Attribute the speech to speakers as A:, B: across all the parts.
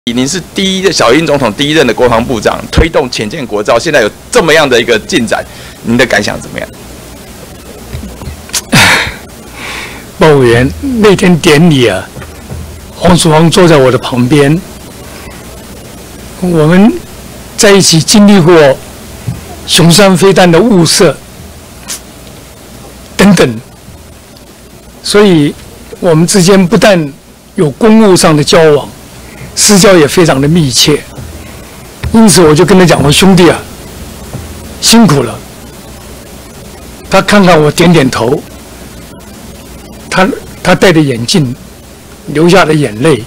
A: 您是小英总统第一任的国防部长，推动潜舰国造，现在有这么样的一个进展，您的感想怎么样？
B: 鲍委员，那天典礼啊，黄曙芳坐在我的旁边，我们在一起经历过雄山飞弹的雾社等等，所以我们之间不但有公务上的交往，私交也非常的密切。因此我就跟他讲：“我兄弟啊，辛苦了。”他看看我，点点头。他戴着眼镜，流下了眼泪。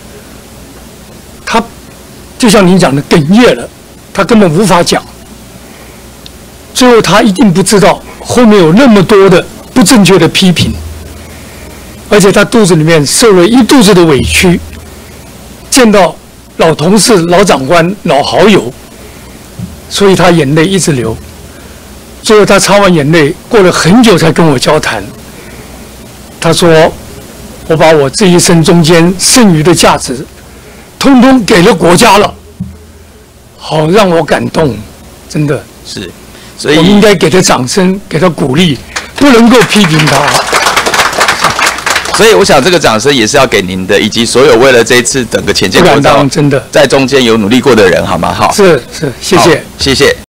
B: 他就像您讲的哽咽了，他根本无法讲。最后他一定不知道后面有那么多的不正确的批评，而且他肚子里面受了一肚子的委屈。见到老同事、老长官、老好友，所以他眼泪一直流。最后他擦完眼泪，过了很久才跟我交谈。他说：“我把我这一生中间剩余的价值，通通给了国家了，好让我感动，真的
A: 是，所以
B: 我们应该给他掌声，给他鼓励，不能够批评他。”
A: 所以我想这个掌声也是要给您的，以及所有为了这一次整个潜舰国造
B: 真的
A: 在中间有努力过的人，好吗？好，
B: 是，谢谢，
A: 谢谢。